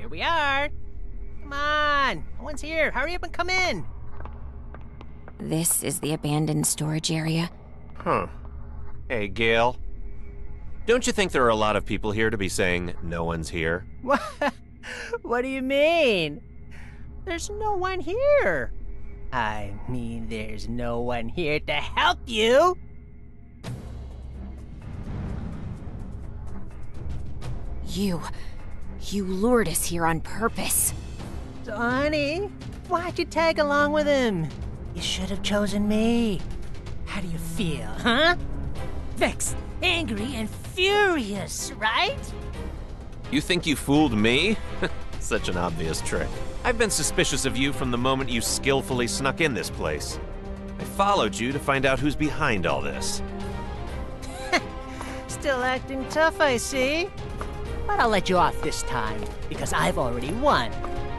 Here we are. Come on. No one's here. Hurry up and come in. This is the abandoned storage area. Huh. Hey, Gail. Don't you think there are a lot of people here to be saying no one's here? What? What do you mean? There's no one here. I mean, there's no one here to help you. You lured us here on purpose. So, honey, why'd you tag along with him? You should have chosen me. How do you feel, huh? Vexed, angry, and furious, right? You think you fooled me? Such an obvious trick. I've been suspicious of you from the moment you skillfully snuck in this place. I followed you to find out who's behind all this. Still acting tough, I see. But I'll let you off this time, because I've already won.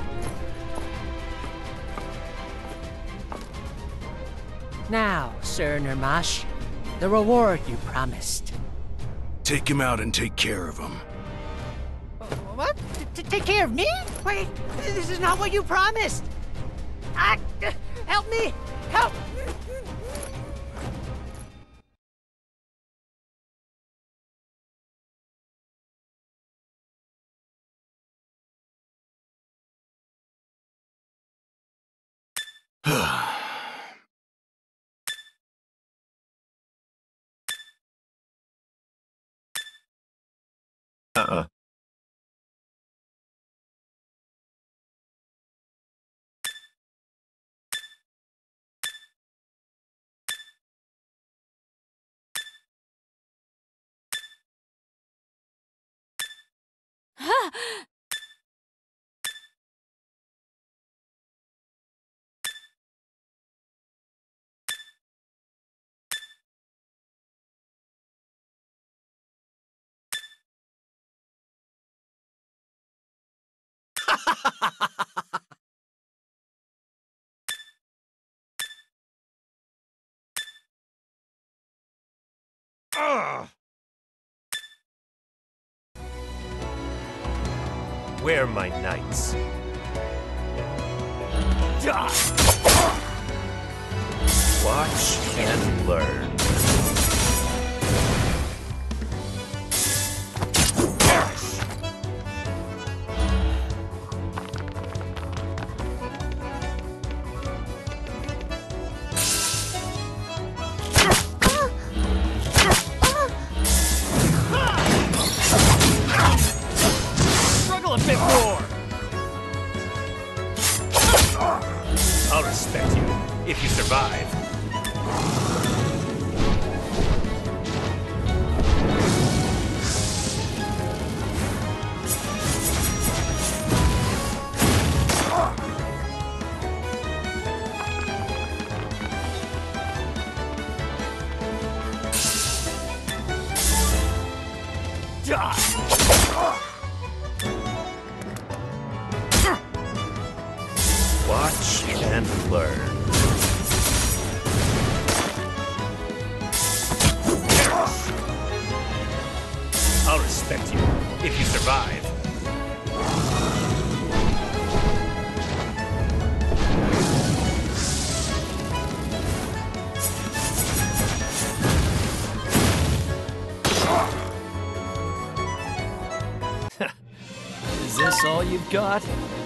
Now, Sir Nirmash, the reward you promised. Take him out and take care of him. What? Take care of me? Wait, this is not what you promised. Help me! Help! Uh-uh. Ugh. Where are my knights? Die! Watch and learn. Perish! Struggle a bit more! I'll respect you, if you survive. Watch and learn. Perish! I'll respect you if you survive. Is this all you've got?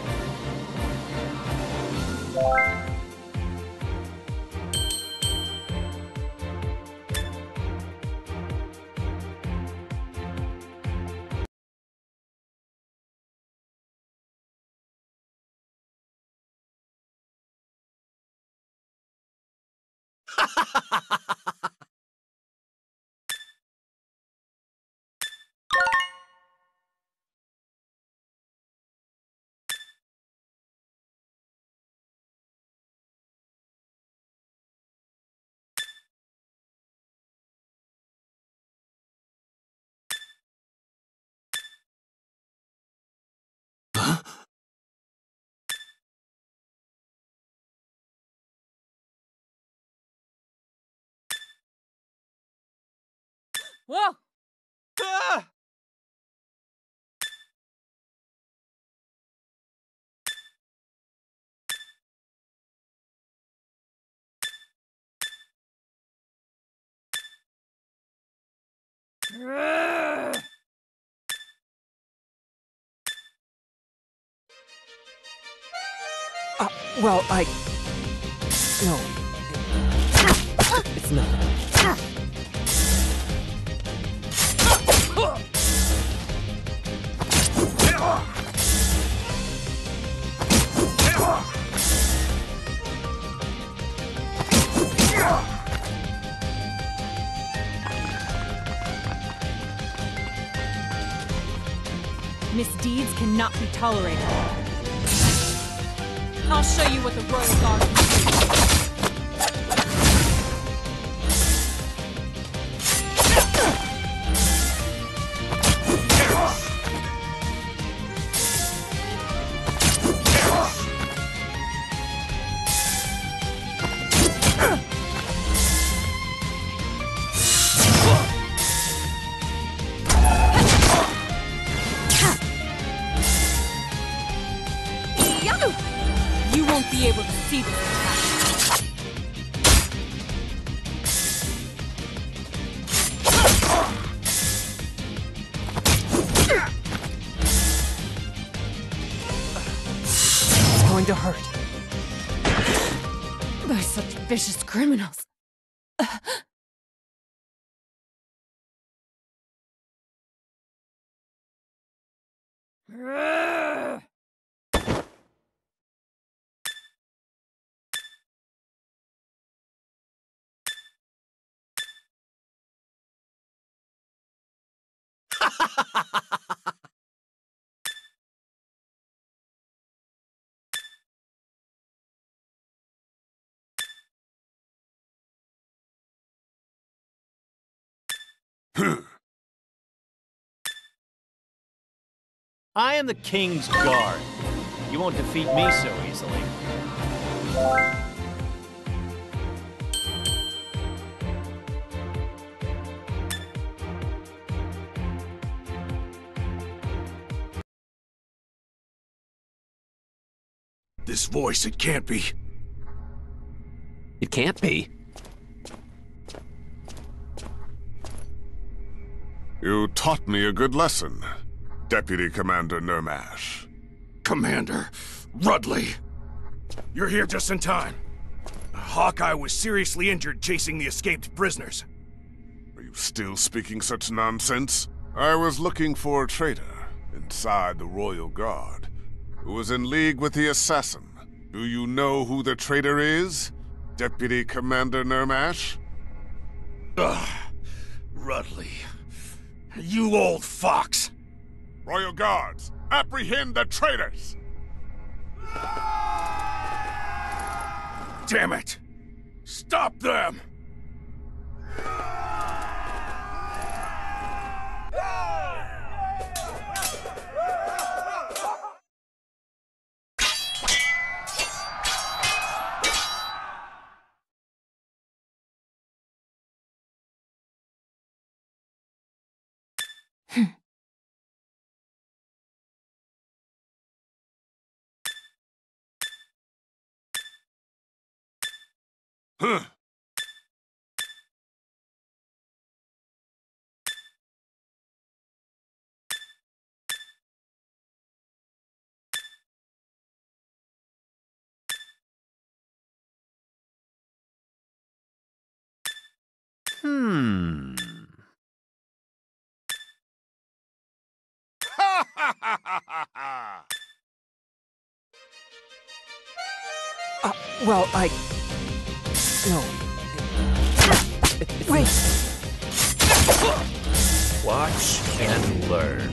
Whoa! Ah! Well, no. It's nothing. Misdeeds cannot be tolerated. I'll show you what the Royal Guard can do. You won't be able to see this attack. It's going to hurt. They're such vicious criminals. I am the King's Guard. You won't defeat me so easily. This voice, it can't be. It can't be. You taught me a good lesson, Deputy Commander Nurmash. Commander Rudley. You're here just in time. Hawkeye was seriously injured chasing the escaped prisoners. Are you still speaking such nonsense? I was looking for a traitor inside the Royal Guard who was in league with the assassin. Do you know who the traitor is, Deputy Commander Nurmash? Ugh, Rudley. You old fox! Royal Guards, apprehend the traitors! Damn it! Stop them! Huh. Well, no. Wait! Watch and learn.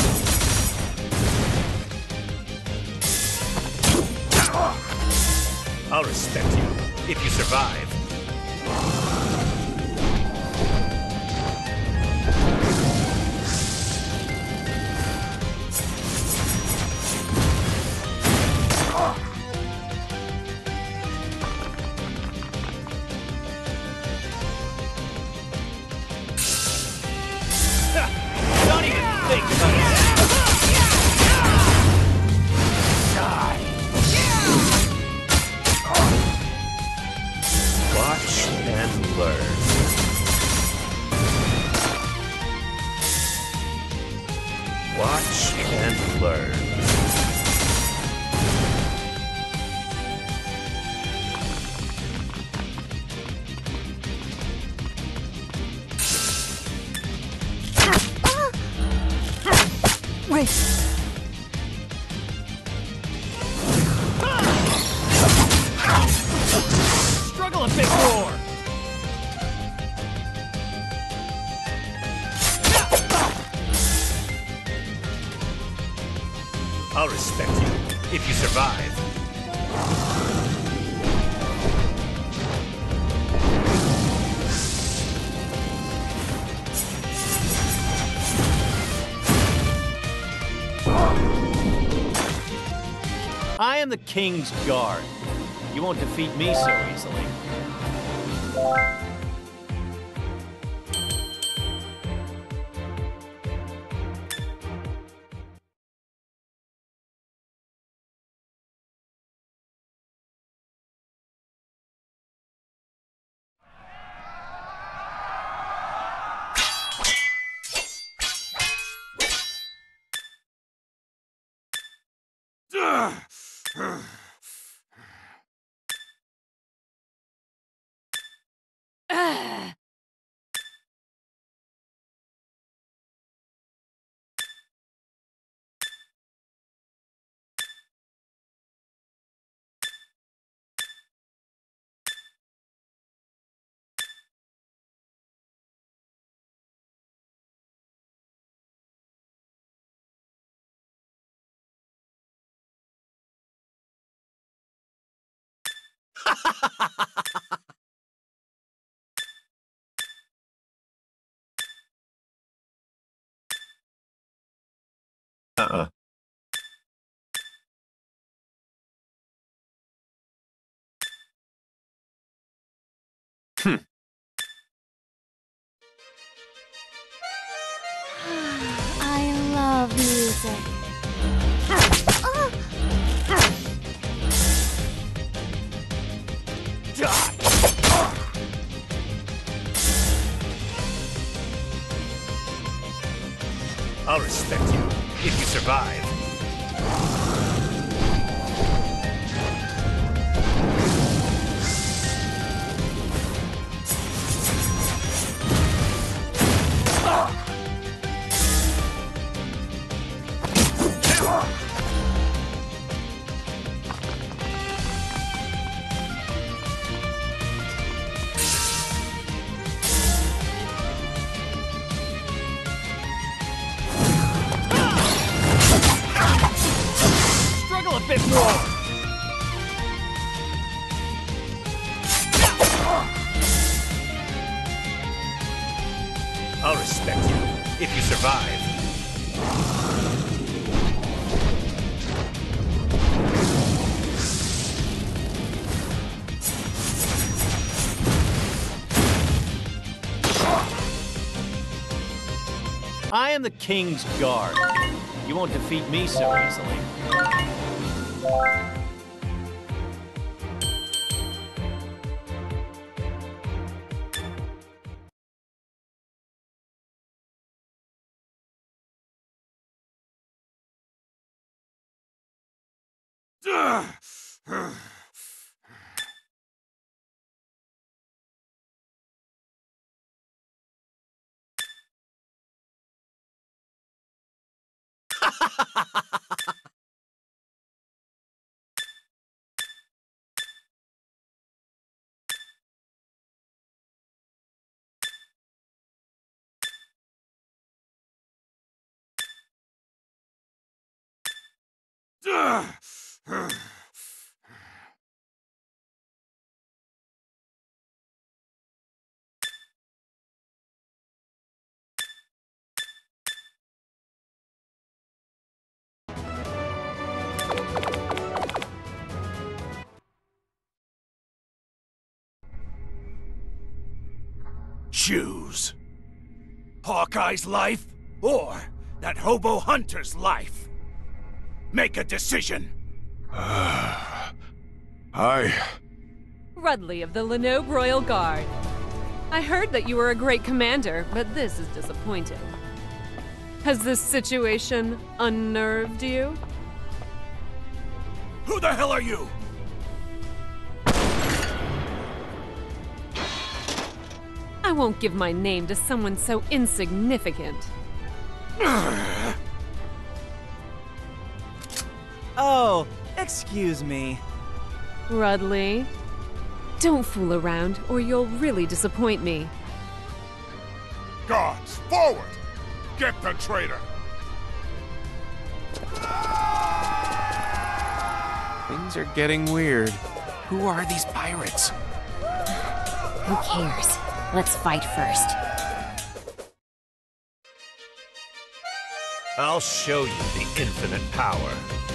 I'll respect you, if you survive. Don't even think about it. Die. Watch and I'll respect you if you survive. I am the King's Guard. You won't defeat me so easily. Uh-uh. I love music. I'll respect you if you survive. Struggle a bit more! I'll respect you if you survive. I am the King's Guard. You won't defeat me so easily. Choose Hawkeye's life or that hobo hunter's life. Make a decision. Rudley of the Lenoble Royal Guard. I heard that you were a great commander, but this is disappointing. Has this situation unnerved you? Who the hell are you? I won't give my name to someone so insignificant. Oh, excuse me. Rudley, don't fool around or you'll really disappoint me. Guards, forward! Get the traitor! Things are getting weird. Who are these pirates? Who cares? Let's fight first. I'll show you the infinite power.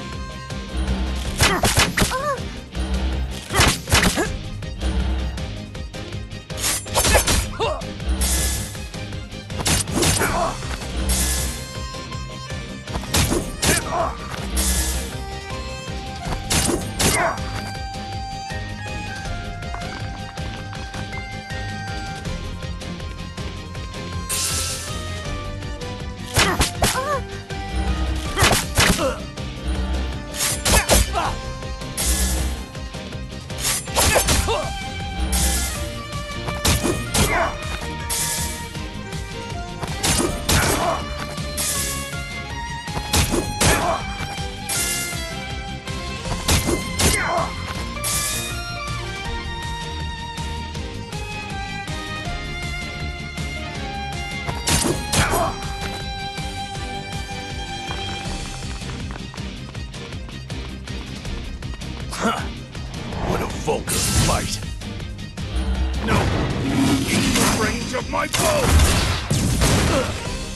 What a vulgar fight! No! In the range of my bow!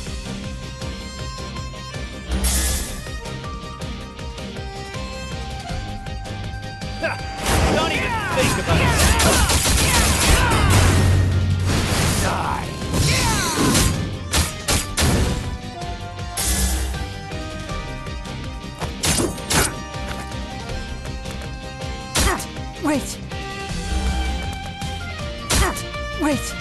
Don't even think about it. Die. Wait! Wait!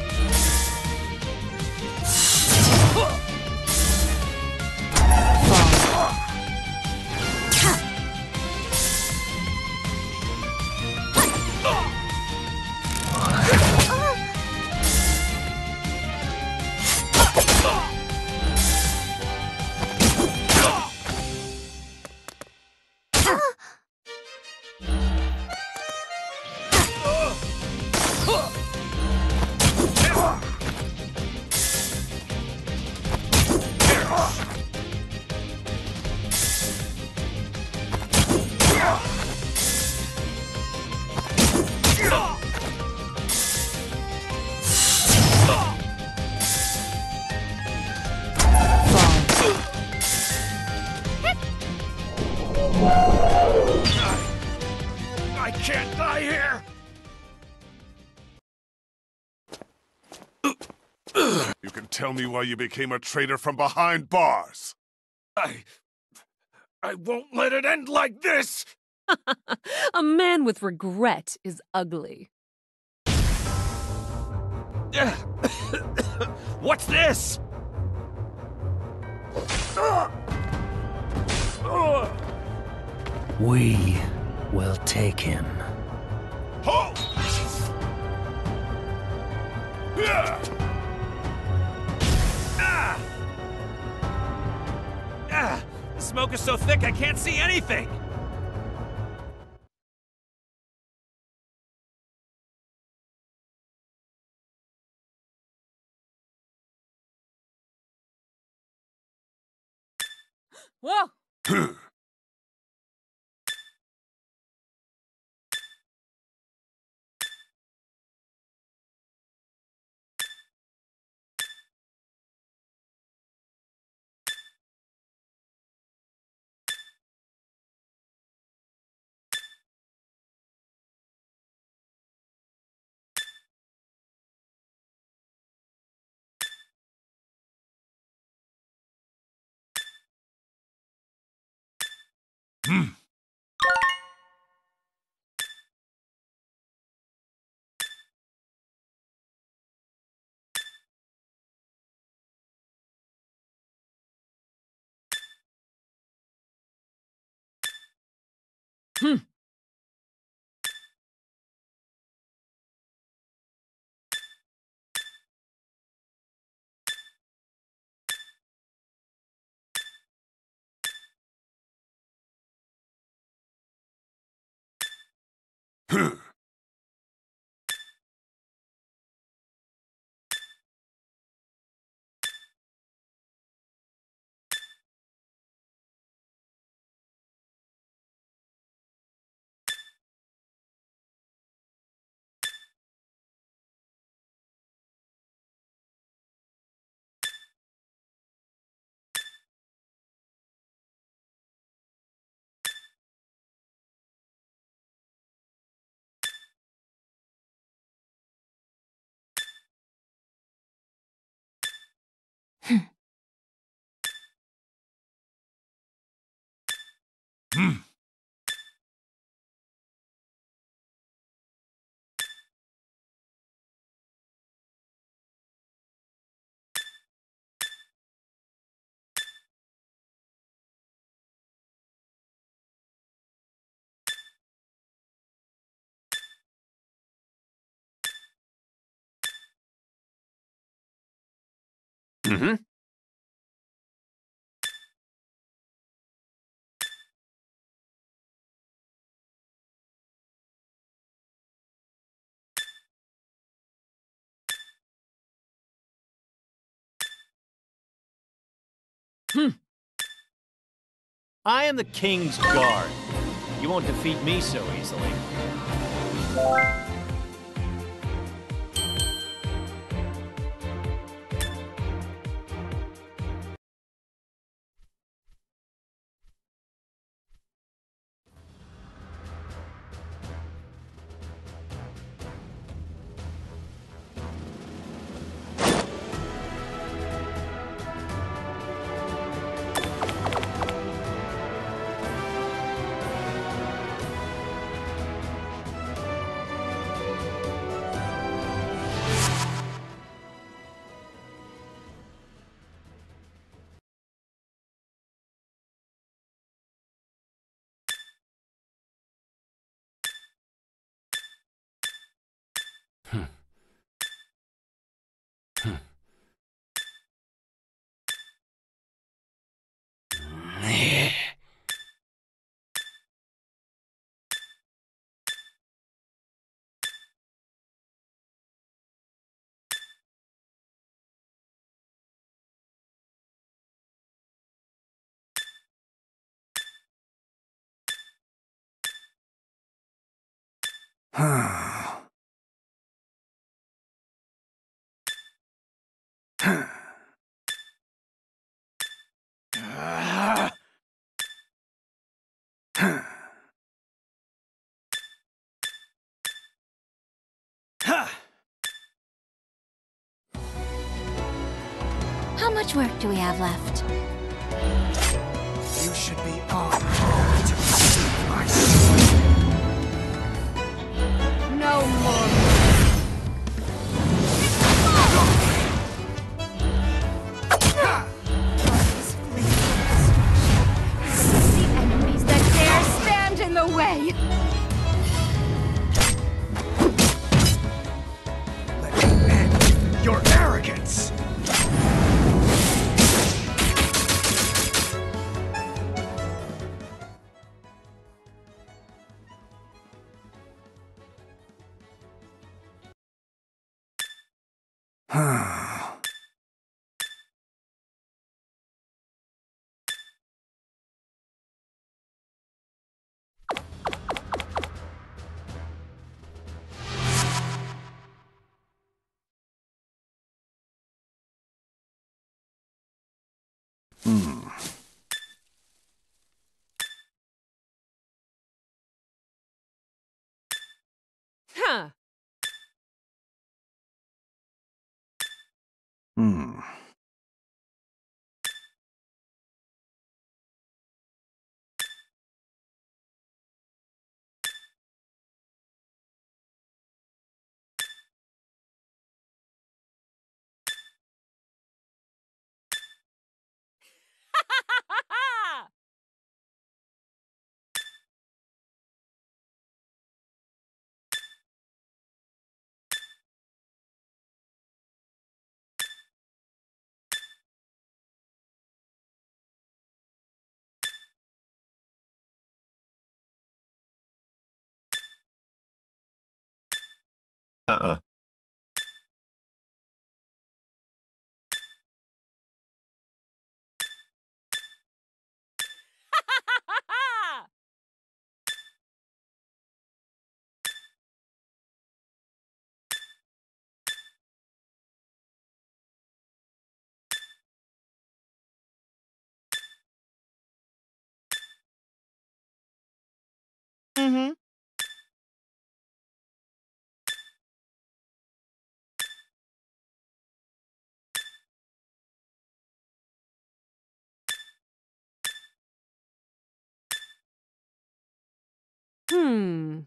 I can't die here! You can tell me why you became a traitor from behind bars. I won't let it end like this! A man with regret is ugly. What's this? We will take him. Halt! Yeah! The smoke is so thick I can't see anything! Whoa! Mm-hmm. I am the King's Guard. You won't defeat me so easily. How much work do we have left? You should be honored to receive my sword. No more. The enemies that dare stand in the way! Let me end your arrogance! Huh. Uh-uh. Mm-hmm. Hmm.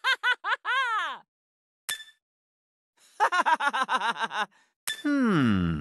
Hmm.